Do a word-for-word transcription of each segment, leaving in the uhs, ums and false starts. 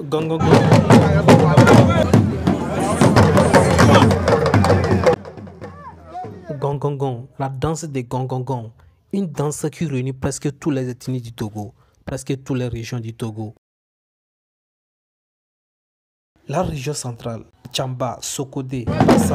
Gong gong gong. Gong gong gong, la danse des gong gong gong. Une danse qui réunit presque toutes les ethnies du Togo, presque toutes les régions du Togo. La région centrale, Tchamba, Sokodé, Bassa.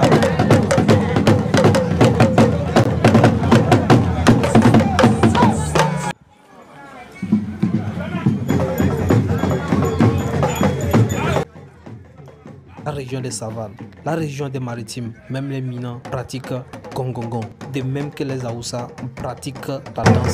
La région des savanes, la région des maritimes, même les minants pratiquent gong gong gong, de même que les Aoussa pratiquent la danse.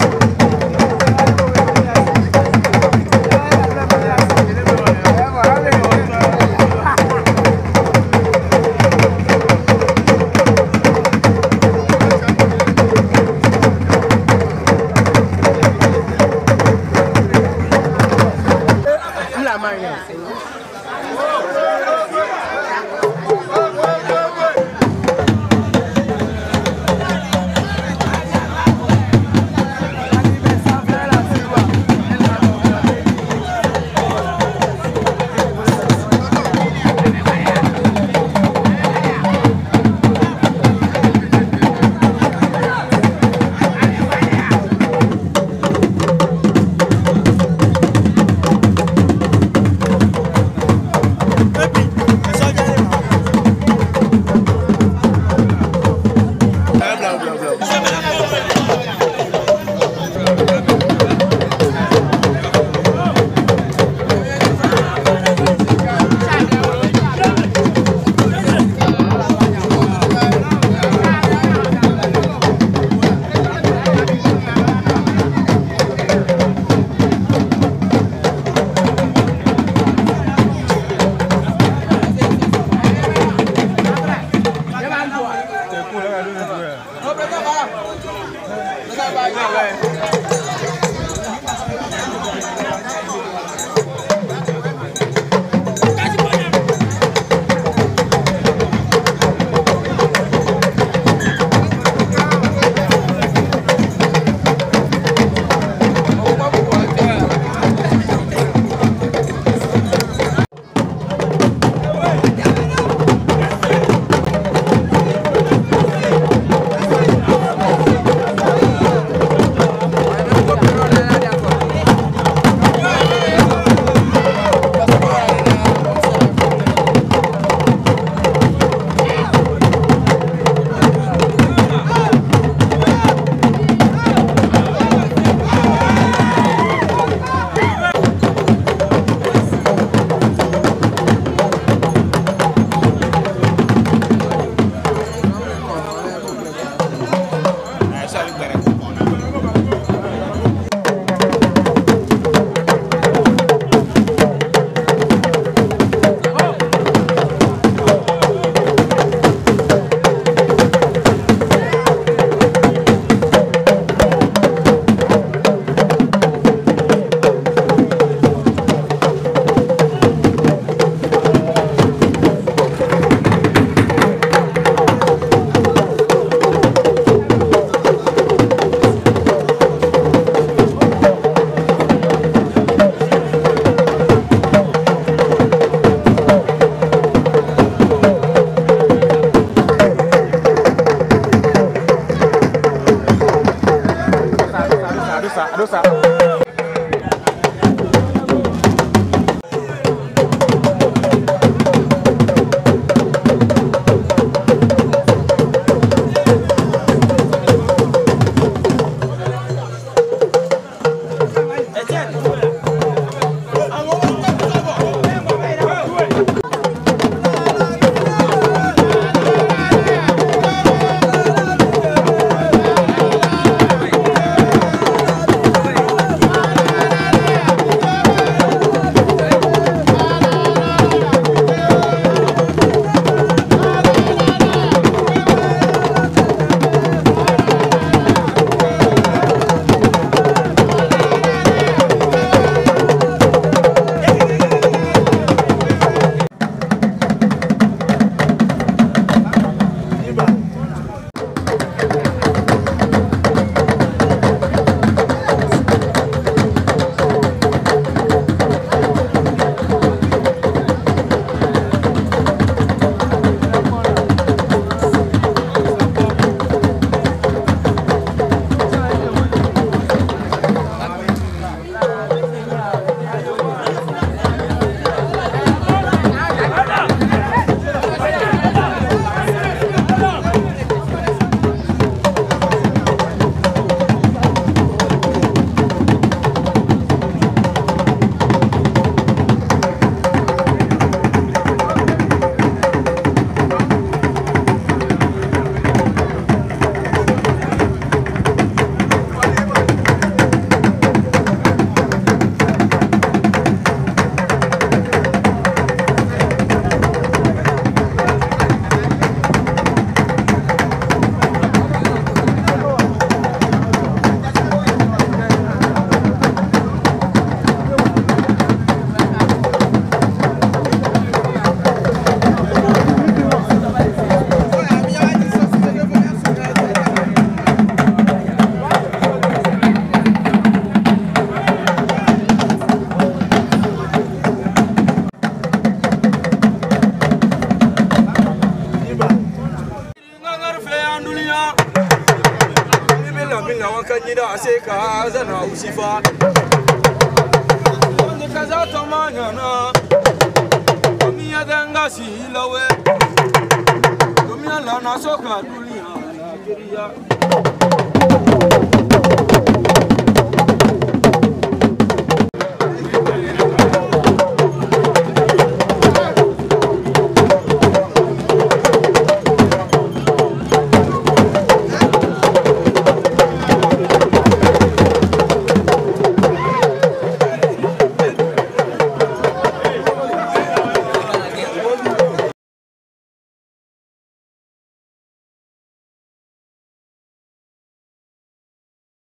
Baby, it's all nida seka zana usifa onde kaza tomanya na komia danga silawe komia la na soka dunia na keria